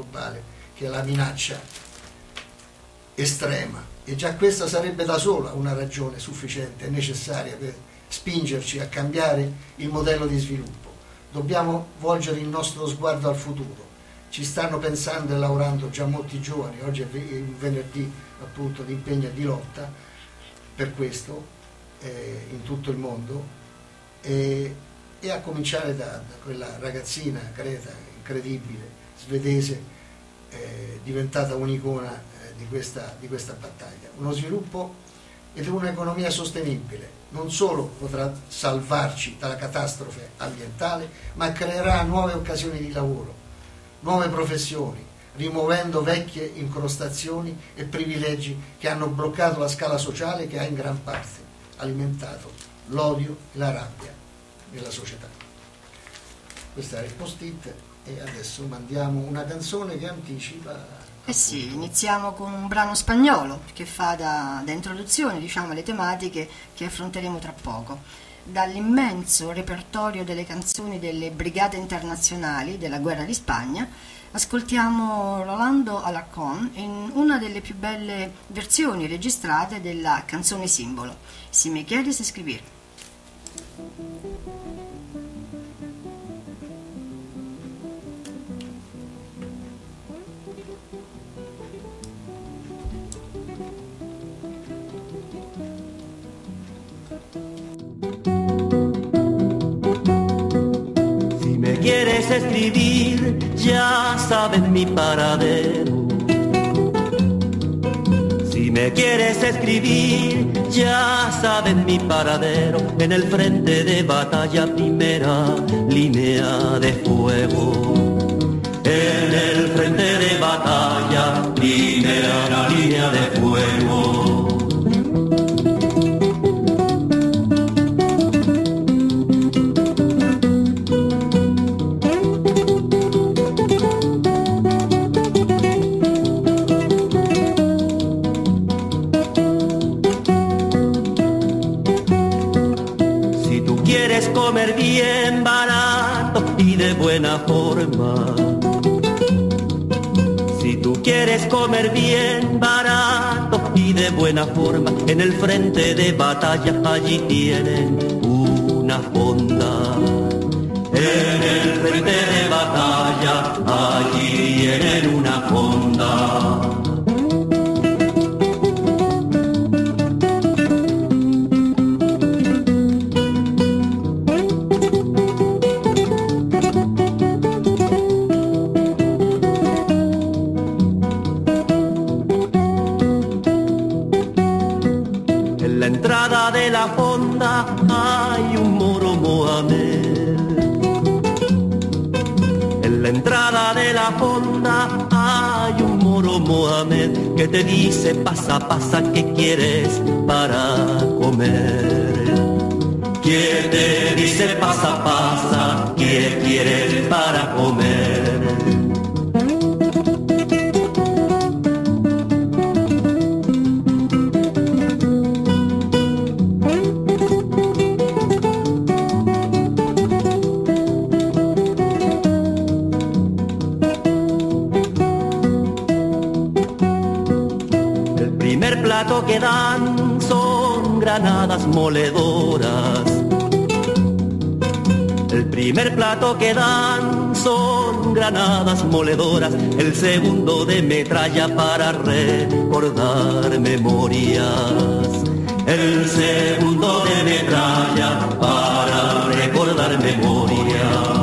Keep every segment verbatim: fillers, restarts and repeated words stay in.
globale, che è la minaccia estrema, e già questa sarebbe da sola una ragione sufficiente e necessaria per spingerci a cambiare il modello di sviluppo. Dobbiamo volgere il nostro sguardo al futuro. Ci stanno pensando e lavorando già molti giovani, oggi è un venerdì appunto di impegno e di lotta per questo eh, in tutto il mondo, e, e a cominciare da, da quella ragazzina Greta, incredibile, svedese, eh, diventata un'icona eh, di, questa, di questa battaglia. Uno sviluppo ed un'economia sostenibile non solo potrà salvarci dalla catastrofe ambientale, ma creerà nuove occasioni di lavoro, nuove professioni, rimuovendo vecchie incrostazioni e privilegi che hanno bloccato la scala sociale, che ha in gran parte alimentato l'odio e la rabbia nella società. Questo era il post-it, e adesso mandiamo una canzone che anticipa. Eh sì, iniziamo con un brano spagnolo che fa da, da introduzione, diciamo, alle tematiche che affronteremo tra poco. Dall'immenso repertorio delle canzoni delle Brigate Internazionali della Guerra di Spagna ascoltiamo Rolando Alarcón in una delle più belle versioni registrate della canzone simbolo, Si me quieres escribir. Quieres escribir, ya sabes mi paradero. Si me quieres escribir, ya sabes mi paradero. En el frente de batalla, primera línea de fuego. En el frente de batalla, primera línea de fuego. Comer bien barato y de buena forma. Si tú quieres comer bien barato y de buena forma, en el frente de batalla allí tienen una fonda. En el frente de batalla allí tienen una fonda. De la fonda hay un moro Mohamed. En la entrada de la fonda hay un moro Mohamed que te dice pasa, pasa, ¿qué quieres para comer? ¿Quién te dice pasa, pasa, qué quieres para comer? Que dan son granadas moledoras. El primer plato que dan son granadas moledoras. El segundo de metralla para recordar memorias. El segundo de metralla para recordar memorias.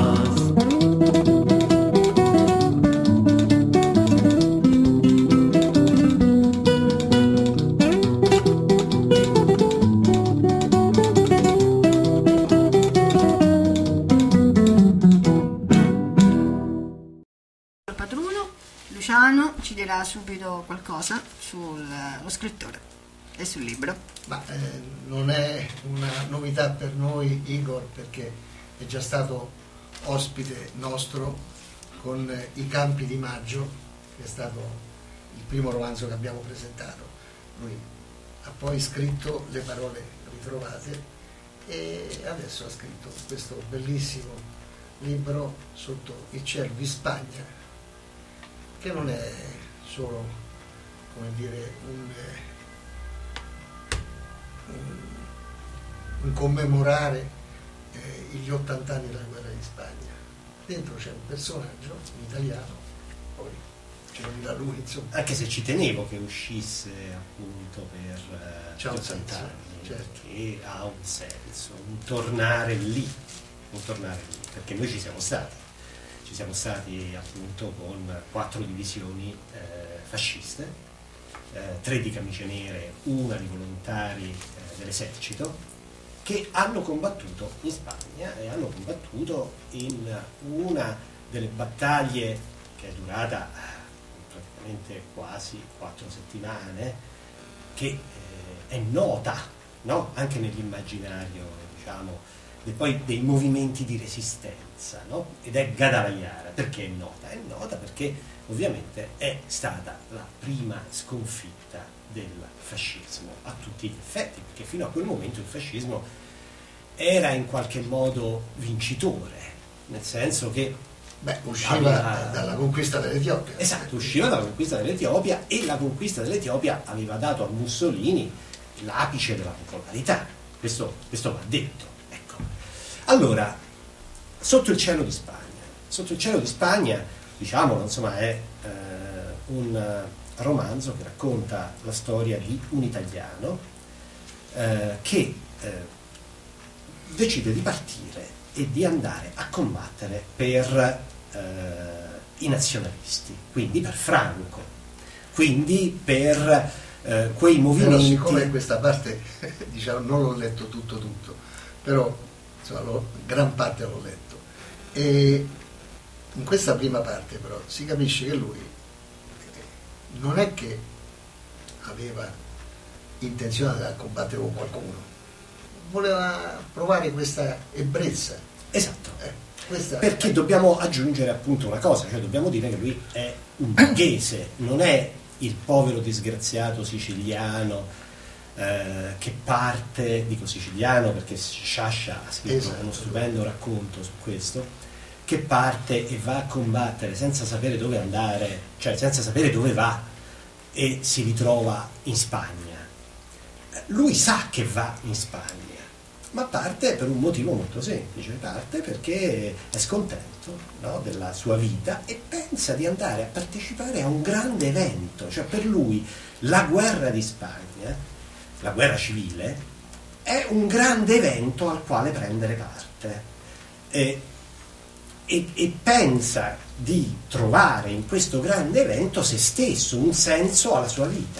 Ci dirà subito qualcosa sullo scrittore e sul libro. Ma eh, non è una novità per noi, Igor, perché è già stato ospite nostro con eh, I campi di maggio, che è stato il primo romanzo che abbiamo presentato. Lui ha poi scritto Le parole ritrovate e adesso ha scritto questo bellissimo libro Sotto il cielo di Spagna, che perché non è solo, come dire, un, un, un commemorare eh, gli ottanta anni della guerra di Spagna. Dentro c'è un personaggio, un italiano, poi ce lo dirà lui, insomma. Anche se ci tenevo che uscisse appunto per eh, gli ottanta anni, certo. Perché ha un senso, un tornare lì, un tornare lì, perché noi ci siamo stati, ci siamo stati appunto con quattro divisioni eh, fasciste, eh, tre di camicie nere, una di volontari eh, dell'esercito, che hanno combattuto in Spagna e hanno combattuto in una delle battaglie che è durata praticamente quasi quattro settimane, che eh, è nota, no? Anche nell'immaginario, diciamo, de, poi dei movimenti di resistenza, no? Ed è Guadalajara. Perché è nota? È nota perché ovviamente è stata la prima sconfitta del fascismo a tutti gli effetti, perché fino a quel momento il fascismo era in qualche modo vincitore, nel senso che Beh, usciva aveva, dalla conquista dell'Etiopia. Esatto, usciva dalla conquista dell'Etiopia, e la conquista dell'Etiopia aveva dato a Mussolini l'apice della popolarità, questo, questo va detto. Ecco. Allora, Sotto il cielo di Spagna, Sotto il cielo di Spagna, diciamolo, insomma, è eh, un romanzo che racconta la storia di un italiano eh, che eh, decide di partire e di andare a combattere per eh, i nazionalisti, quindi per Franco, quindi per eh, quei movimenti. Però siccome questa parte diciamo non l'ho letto tutto tutto, però insomma l'ho, gran parte l'ho letto, e in questa prima parte però si capisce che lui non è che aveva intenzione di andare a combattere con qualcuno, voleva provare questa ebbrezza. Esatto. Eh, questa Perché è... dobbiamo aggiungere appunto una cosa, cioè dobbiamo dire che lui è un borghese, non è il povero disgraziato siciliano eh, che parte, dico siciliano perché Sciascia ha scritto Esatto. uno stupendo racconto su questo, che parte e va a combattere senza sapere dove andare, cioè senza sapere dove va, e si ritrova in Spagna. Lui sa che va in Spagna, ma parte per un motivo molto semplice, parte perché è scontento, no, della sua vita e pensa di andare a partecipare a un grande evento. Cioè per lui la guerra di Spagna, la guerra civile, è un grande evento al quale prendere parte e, e, e pensa di trovare in questo grande evento se stesso, un senso alla sua vita.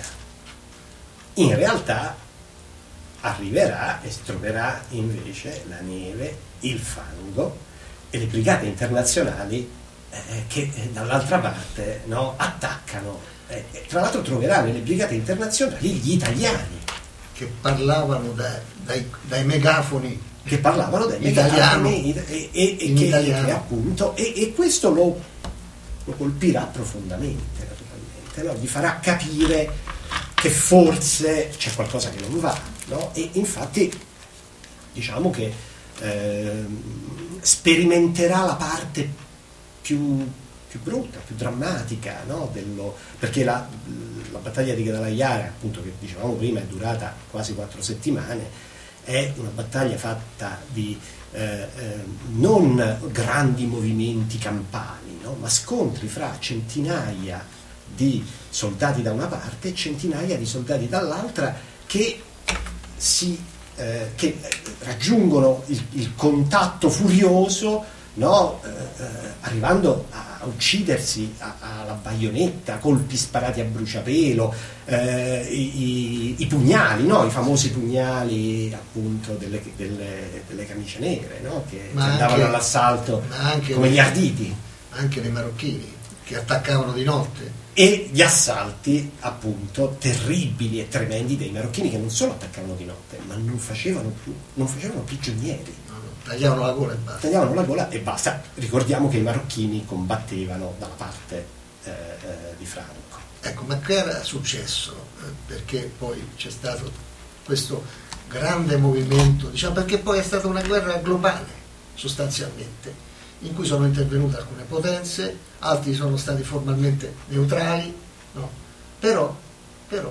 In realtà arriverà e troverà invece la neve, il fango e le brigate internazionali eh, che eh, dall'altra parte, no, attaccano. Eh, tra l'altro troverà nelle brigate internazionali gli italiani che parlavano da, dai, dai megafoni che parlavano degli italiano, italiani e, e, e, in che, italiano. che appunto e, e questo lo, lo colpirà profondamente, naturalmente, no? Gli farà capire che forse c'è qualcosa che non va, no? E infatti diciamo che eh, sperimenterà la parte più, più brutta, più drammatica, no? Dello, perché la, la battaglia di Guadalajara, appunto, che dicevamo prima, è durata quasi quattro settimane, è una battaglia fatta di eh, eh, non grandi movimenti campali, no? Ma scontri fra centinaia di soldati da una parte e centinaia di soldati dall'altra che si eh, che raggiungono il, il contatto furioso, no? eh, eh, arrivando a uccidersi alla baionetta, colpi sparati a bruciapelo, eh, i, i, i pugnali, no? I famosi pugnali appunto delle, delle, delle camicie nere, no? Che, che andavano anche, all'assalto come dei, gli arditi, anche dei marocchini che attaccavano di notte. E gli assalti appunto terribili e tremendi dei marocchini, che non solo attaccavano di notte, ma non facevano più, non facevano prigionieri, No, no, tagliavano la gola e basta. tagliavano la gola e basta. Ricordiamo che i marocchini combattevano dalla parte eh, eh, di Franco. Ecco, ma che era successo? Eh, perché poi c'è stato questo grande movimento, diciamo, perché poi è stata una guerra globale sostanzialmente, in cui sono intervenute alcune potenze, altri sono stati formalmente neutrali, no? però, però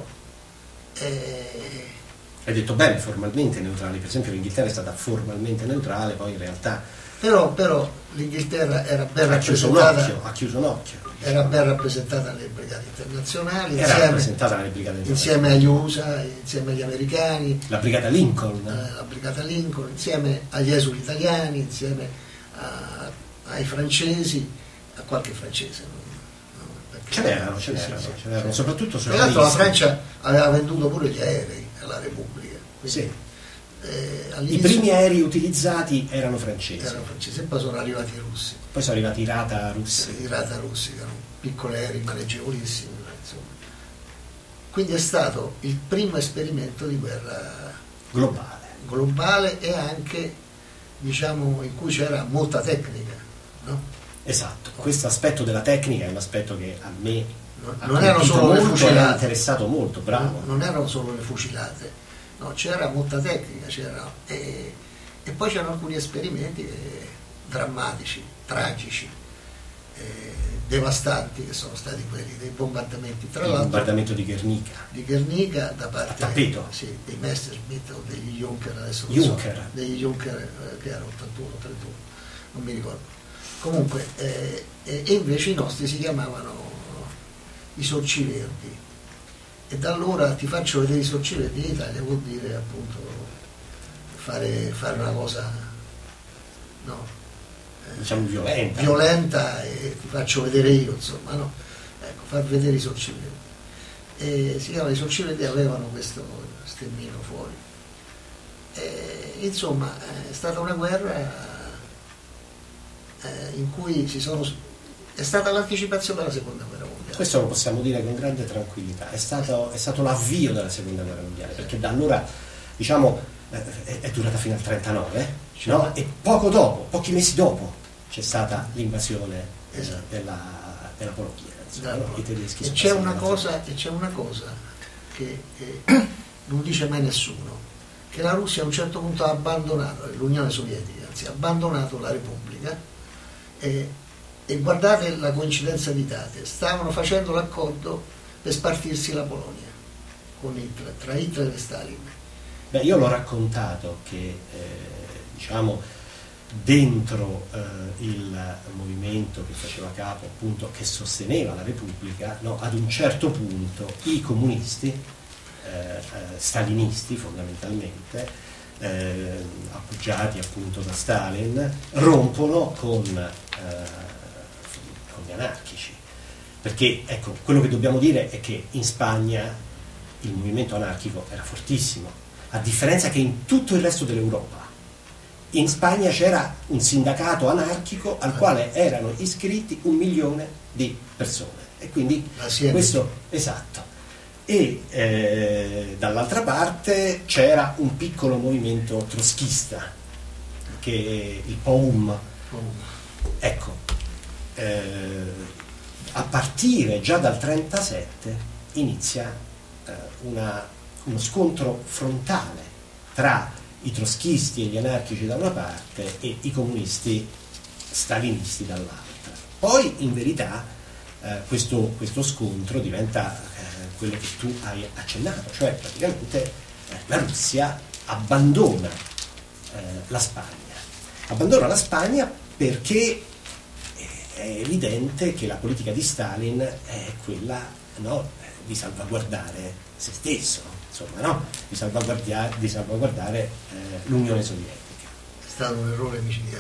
eh... hai detto bene, formalmente neutrali, per esempio l'Inghilterra è stata formalmente neutrale, poi in realtà però, però l'Inghilterra era ben ha chiuso un rappresentata, occhio, ha chiuso un occhio era ben rappresentata nelle brigate internazionali, era insieme, rappresentata nelle brigate insieme agli U S A, insieme agli americani, la brigata Lincoln, eh, la brigata Lincoln, insieme agli esuli italiani, insieme a, ai francesi, a qualche francese. No? No, ce n'erano, ce sì, n'erano, sì, ce n'erano, sì. soprattutto Tra l'altro la socialisti. Francia aveva venduto pure gli aerei alla Repubblica. Quindi, Sì. eh, I primi aerei utilizzati erano francesi, erano francesi e poi sono arrivati i russi. poi sono arrivati i Rata russi. I Rata russi, che erano piccoli aerei maneggevolissimi, insomma. Quindi è stato il primo esperimento di guerra globale. globale e anche, diciamo, in cui c'era molta tecnica, no? Esatto, questo aspetto della tecnica è un aspetto che a me Non, ha non erano colpito solo le molto e mi ha fucilate, interessato molto, bravo. non, non erano solo le fucilate, no, c'era molta tecnica, c'era, e, e poi c'erano alcuni esperimenti eh, drammatici, tragici, eh, devastanti, che sono stati quelli dei bombardamenti, tra Il l'altro bombardamento di Guernica. di Guernica da parte A tappeto. sì, dei Messerschmitt o degli Junker, adesso non Junker. so, degli Junker eh, che erano ottantuno trentuno, non mi ricordo. Comunque, eh, e e invece i nostri si chiamavano i Sorci Verdi. E da allora ti faccio vedere i Sorci Verdi in Italia, vuol dire appunto fare, fare una cosa, no? Diciamo violenta. violenta e ti faccio vedere io, insomma, no? Ecco, far vedere i Sorci Verdi. E si chiama i Sorci Verdi, avevano questo stemmino fuori. E, insomma, è stata una guerra eh, in cui si sono... è stata l'anticipazione della seconda guerra mondiale. Questo lo possiamo dire con grande tranquillità, è stato, è stato l'avvio della seconda guerra mondiale, perché da allora, diciamo, eh, è durata fino al trentanove, no? E poco dopo, pochi mesi dopo, c'è stata l'invasione eh, Esatto. della, della Polonia, insomma, Dalla no? I Polonia. tedeschi E sono c'è passati una dall'altra cosa, parte. e c'è una cosa che eh, non dice mai nessuno, che la Russia a un certo punto ha abbandonato, l'Unione Sovietica, anzi ha abbandonato la Repubblica, e, e guardate la coincidenza di date, stavano facendo l'accordo per spartirsi la Polonia con Hitler, tra Hitler e Stalin. Beh, io l'ho raccontato che eh, diciamo dentro eh, il movimento che faceva capo, appunto, che sosteneva la Repubblica, no, ad un certo punto i comunisti, eh, eh, stalinisti fondamentalmente, eh, appoggiati appunto da Stalin, rompono con, eh, con gli anarchici. Perché, ecco, quello che dobbiamo dire è che in Spagna il movimento anarchico era fortissimo, a differenza che in tutto il resto dell'Europa. In Spagna c'era un sindacato anarchico al quale erano iscritti un milione di persone, e quindi questo, esatto. E eh, dall'altra parte c'era un piccolo movimento trotskista, che il P O U M. Ecco, eh, a partire già dal trentasette inizia eh, una, uno scontro frontale tra i trotskisti e gli anarchici da una parte e i comunisti stalinisti dall'altra. Poi in verità eh, questo, questo scontro diventa eh, quello che tu hai accennato, cioè praticamente eh, la Russia abbandona eh, la Spagna. Abbandona la Spagna perché è evidente che la politica di Stalin è quella, no, di salvaguardare se stesso. Insomma, no? Di salvaguardare, di salvaguardare eh, l'Unione Sovietica. È stato un errore micidiale.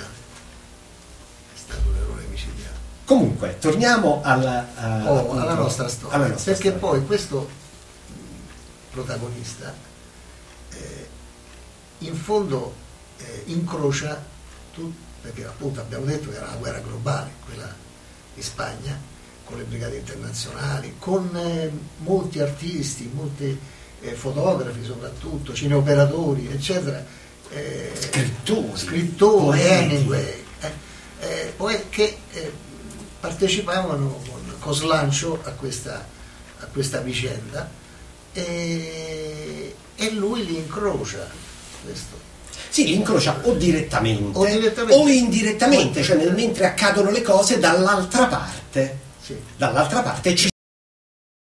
È stato un errore micidiale. Comunque, torniamo alla, uh, oh, appunto, alla nostra storia. Alla nostra perché storia. poi questo protagonista eh, in fondo eh, incrocia tu, perché appunto abbiamo detto che era una guerra globale, quella in Spagna, con le brigate internazionali, con eh, molti artisti, molti Eh, fotografi soprattutto, cineoperatori, eccetera, eh, scrittori, scrittori poeti. Hemingway, eh, eh, poi che eh, partecipavano con, con slancio a questa, a questa vicenda, e, e lui li incrocia questo. Sì, li incrocia o direttamente O o, direttamente. indirettamente, cioè nel mentre accadono le cose dall'altra parte, Sì. dall'altra parte ci